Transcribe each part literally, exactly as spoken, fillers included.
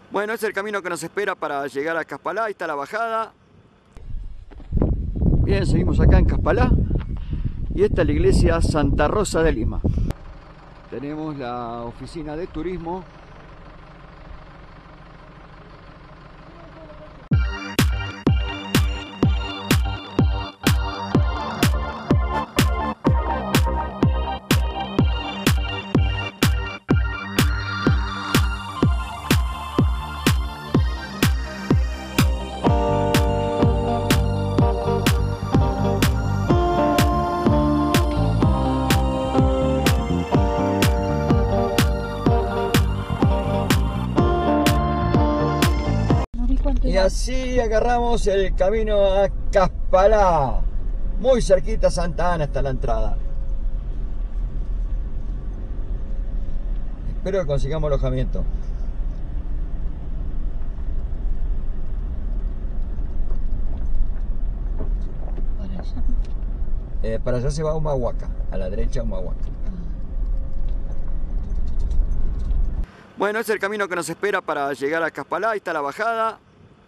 Bueno, es el camino que nos espera para llegar a Caspalá. Ahí está la bajada. Bien, seguimos acá en Caspalá. Y esta es la iglesia Santa Rosa de Lima. Tenemos la oficina de turismo. Y así agarramos el camino a Caspalá, muy cerquita a Santa Ana hasta la entrada. Espero que consigamos alojamiento. ¿Para allá? Eh, para allá se va a Humahuaca, a la derecha Humahuaca. Bueno, es el camino que nos espera para llegar a Caspalá. Ahí está la bajada.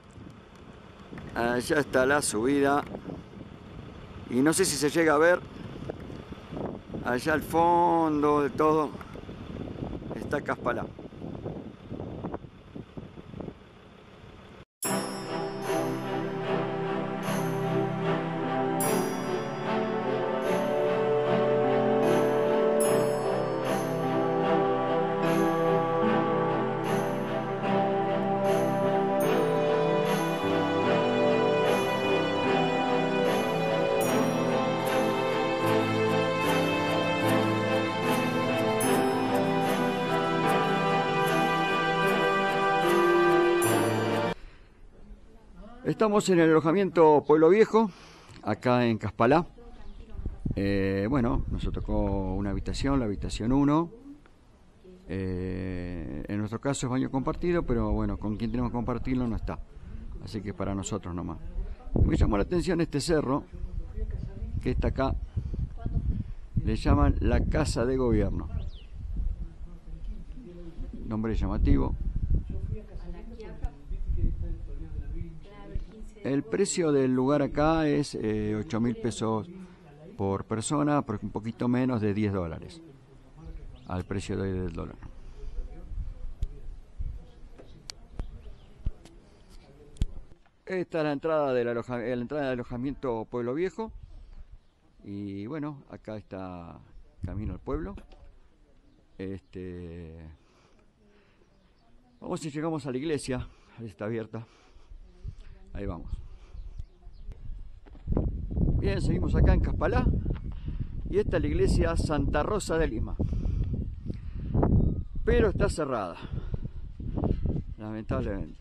Allá está la subida. Y no sé si se llega a ver. Allá al fondo de todo está Caspalá. Estamos en el alojamiento Pueblo Viejo, acá en Caspalá. Eh, bueno, nos tocó una habitación, la habitación uno. Eh, en nuestro caso es baño compartido, pero bueno, con quien tenemos que compartirlo no está. Así que para nosotros nomás. Me llamó la atención este cerro, que está acá. Le llaman la Casa de Gobierno. Nombre llamativo. El precio del lugar acá es eh, ocho mil pesos por persona, por un poquito menos de diez dólares al precio de hoy del dólar. Esta es la entrada del, aloja la entrada del alojamiento Pueblo Viejo. Y bueno, acá está camino al pueblo. Este, vamos si llegamos a la iglesia, ahí está abierta. Ahí vamos. Bien, seguimos acá en Caspalá. Y esta es la iglesia Santa Rosa de Lima. Pero está cerrada, lamentablemente.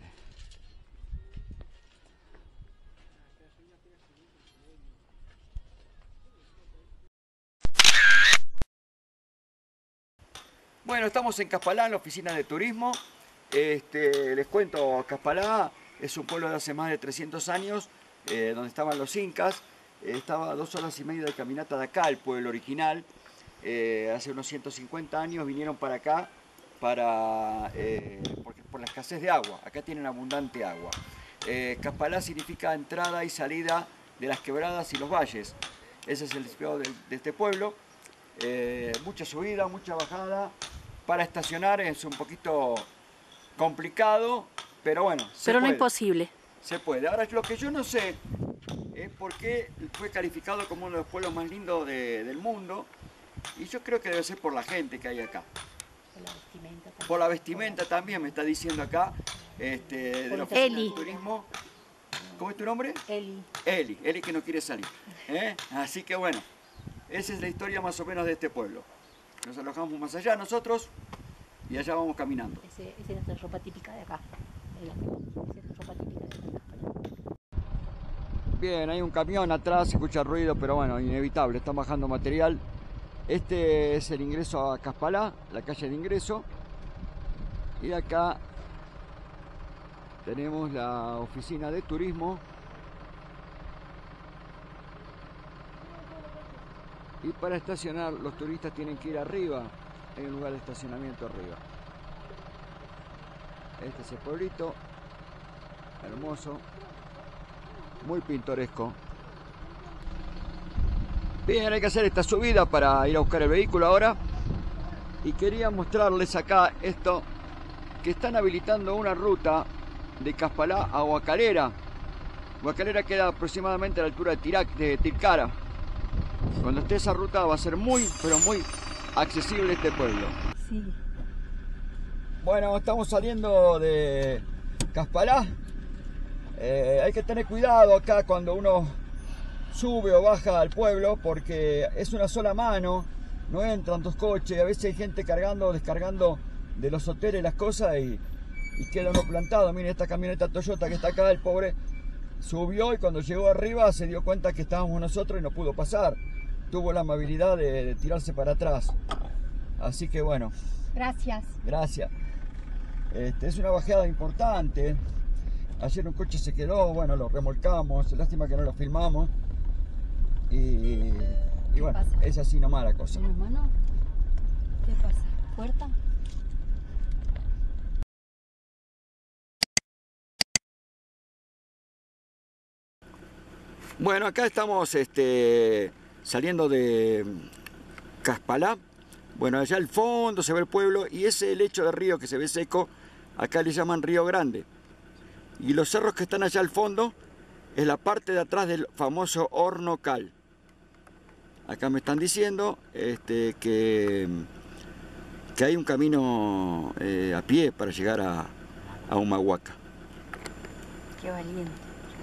Bueno, estamos en Caspalá, en la oficina de turismo. Este, les cuento, Caspalá es un pueblo de hace más de trescientos años, eh, donde estaban los incas. Eh, estaba a dos horas y media de caminata de acá, el pueblo original. Eh, hace unos ciento cincuenta años vinieron para acá para, eh, porque, por la escasez de agua. Acá tienen abundante agua. Eh, Caspalá significa entrada y salida de las quebradas y los valles. Ese es el significado de, de este pueblo. Eh, mucha subida, mucha bajada. Para estacionar es un poquito complicado, pero bueno, se Pero no puede. imposible. Se puede. Ahora, lo que yo no sé es por qué fue calificado como uno de los pueblos más lindos de, del mundo. Y yo creo que debe ser por la gente que hay acá. Por la vestimenta también. Por la vestimenta también, me está diciendo acá, este, de la oficina Eli. de turismo. ¿Cómo es tu nombre? Eli. Eli, Eli que no quiere salir. ¿eh? Así que bueno, esa es la historia más o menos de este pueblo. Nos alojamos más allá nosotros y allá vamos caminando. Ese, esa es nuestra ropa típica de acá. Esa es la ropa típica de acá. Bien, hay un camión atrás, se escucha ruido, pero bueno, inevitable, están bajando material. Este es el ingreso a Caspalá, la calle de ingreso. Y acá tenemos la oficina de turismo. Y para estacionar, los turistas tienen que ir arriba, hay un lugar de estacionamiento arriba. Este es el pueblito, hermoso, muy pintoresco. Bien, hay que hacer esta subida para ir a buscar el vehículo ahora. Y quería mostrarles acá esto, que están habilitando una ruta de Caspalá a Guacalera. Guacalera queda aproximadamente a la altura de, Tirac, de Tilcara. Cuando esté esa ruta va a ser muy, pero muy accesible este pueblo. Sí. Bueno, estamos saliendo de Caspalá. Eh, hay que tener cuidado acá cuando uno sube o baja al pueblo, porque es una sola mano, no entran dos coches, a veces hay gente cargando o descargando de los hoteles las cosas y, y queda uno plantado. Miren esta camioneta Toyota que está acá, el pobre subió y cuando llegó arriba se dio cuenta que estábamos nosotros y no pudo pasar. Tuvo la amabilidad de, de tirarse para atrás. Así que bueno. Gracias. Gracias. Este, es una bajada importante. Ayer un coche se quedó, bueno, lo remolcamos, lástima que no lo filmamos. Y, y bueno, pasa? es así nomás la cosa. ¿Menos mano? ¿Qué pasa? ¿Puerta? Bueno, acá estamos este, saliendo de Caspalá. Bueno, allá al fondo se ve el pueblo y ese lecho de río que se ve seco, acá le llaman Río Grande. Y los cerros que están allá al fondo es la parte de atrás del famoso Horno Cal. Acá me están diciendo este, que, que hay un camino eh, a pie para llegar a, a Humahuaca. Qué valiente.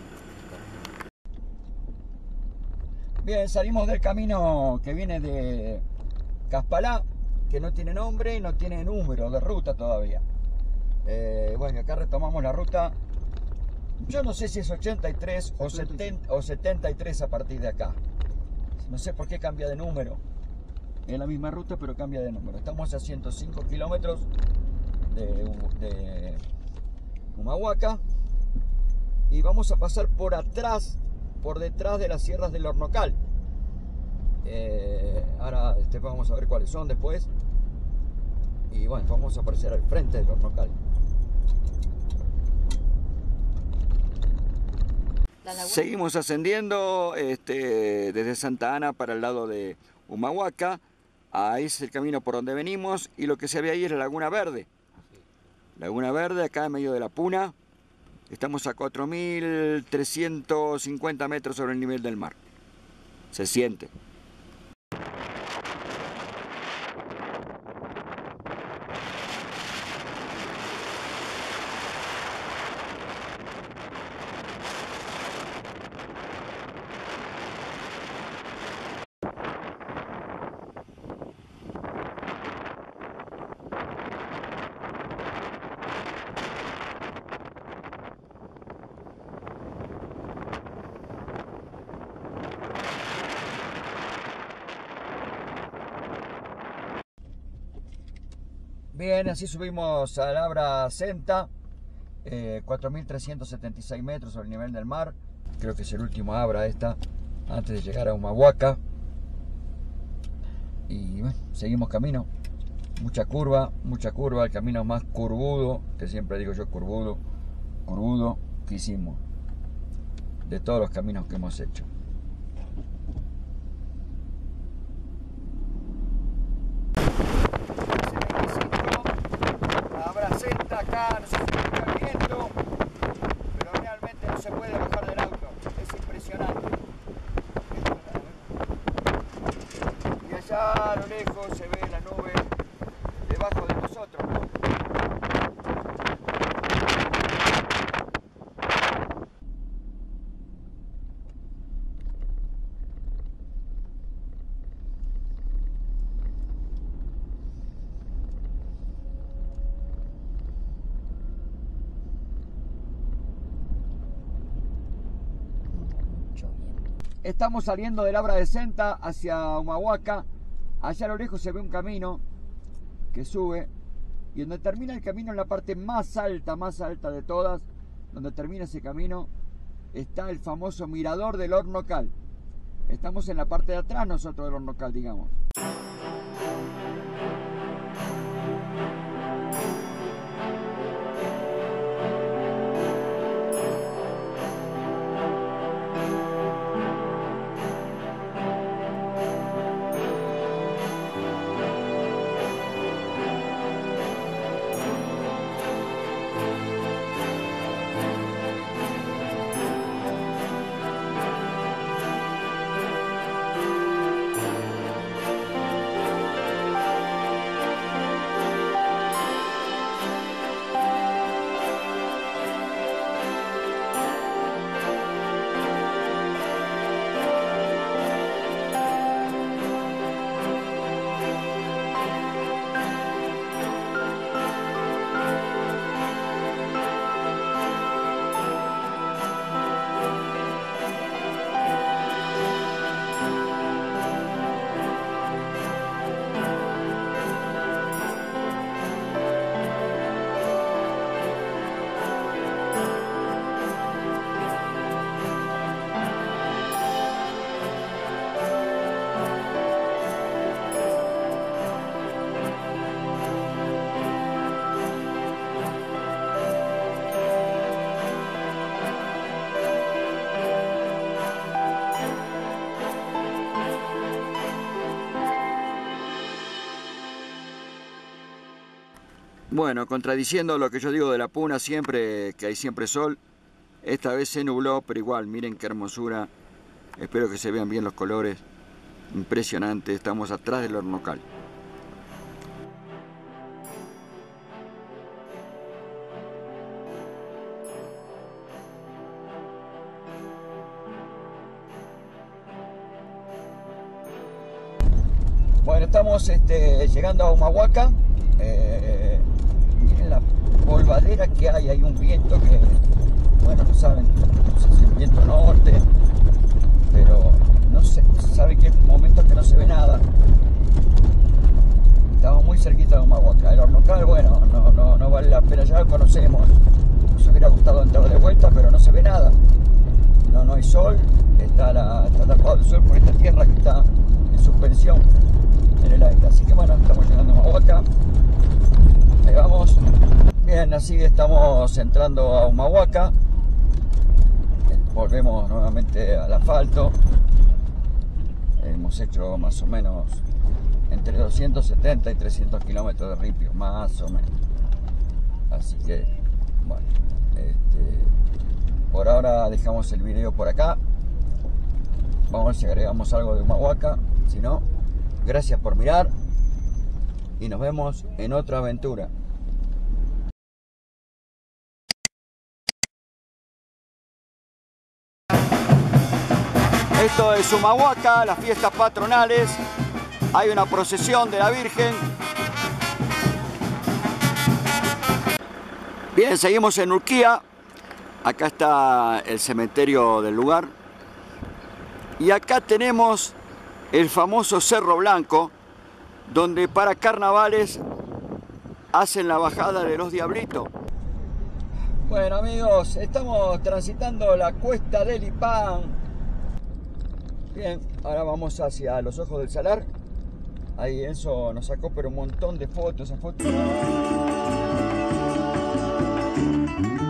Bien, salimos del camino que viene de Caspalá, que no tiene nombre y no tiene número de ruta todavía. Eh, bueno, acá retomamos la ruta. Yo no sé si es ochenta y tres o, setenta, o setenta y tres a partir de acá. No sé por qué cambia de número. Es la misma ruta, pero cambia de número. Estamos a ciento cinco kilómetros de, de Humahuaca. Y vamos a pasar por atrás, por detrás de las sierras del Hornocal. Eh, ahora este, vamos a ver cuáles son después. Y bueno, vamos a aparecer al frente del Hornocal. Seguimos ascendiendo este, desde Santa Ana para el lado de Humahuaca. Ahí es el camino por donde venimos y lo que se ve ahí es la Laguna Verde. Laguna Verde, acá en medio de la Puna. Estamos a cuatro mil trescientos cincuenta metros sobre el nivel del mar. Se siente. Bien, así subimos a Labra Senta, eh, cuatro mil trescientos setenta y seis metros sobre el nivel del mar. Creo que es el último Abra esta, antes de llegar a Humahuaca. Y bueno, seguimos camino. Mucha curva, mucha curva, el camino más curvudo, que siempre digo yo curvudo, curvudo que hicimos, de todos los caminos que hemos hecho. Acá no se escucha el viento, pero realmente no se puede bajar del auto, es impresionante. Y allá a lo lejos se ve la nube debajo de nosotros, ¿no? Estamos saliendo del Abra de Senta hacia Humahuaca. Allá a lo lejos se ve un camino que sube y donde termina el camino, en la parte más alta, más alta de todas, donde termina ese camino, está el famoso mirador del Hornocal. Estamos en la parte de atrás nosotros del Hornocal, digamos. Bueno, contradiciendo lo que yo digo de la Puna siempre, que hay siempre sol, esta vez se nubló, pero igual, miren qué hermosura. Espero que se vean bien los colores. Impresionante, estamos atrás del Hornocal. Bueno, estamos este, llegando a Humahuaca. Eh, miren la polvadera que hay, hay un viento que, bueno, no saben, no sé si es viento norte, pero no sé, sabe que hay momentos que no se ve nada. Estamos muy cerquita de Humahuaca. El Hornocal, bueno, no, no, no vale la pena, ya lo conocemos. Nos hubiera gustado entrar de vuelta, pero no se ve nada. No, no hay sol, está, la, está tapado el sol por esta tierra que está en suspensión en el aire. Así que bueno, estamos llegando a Humahuaca. Ahí vamos. Bien, así estamos entrando a Humahuaca. Volvemos nuevamente al asfalto. Hemos hecho más o menos entre doscientos setenta y trescientos kilómetros de ripio, más o menos. Así que, bueno, este, por ahora dejamos el video por acá. Vamos a ver si agregamos algo de Humahuaca. Si no, gracias por mirar y nos vemos en otra aventura. Esto es Humahuaca, las fiestas patronales. Hay una procesión de la Virgen. Bien, seguimos en Urquía. Acá está el cementerio del lugar. Y acá tenemos el famoso Cerro Blanco, donde para carnavales hacen la bajada de los Diablitos. Bueno amigos, estamos transitando la cuesta del Ipán. Bien, ahora vamos hacia los Ojos del Salar. Ahí Enzo nos sacó pero un montón de fotos, esas fotos.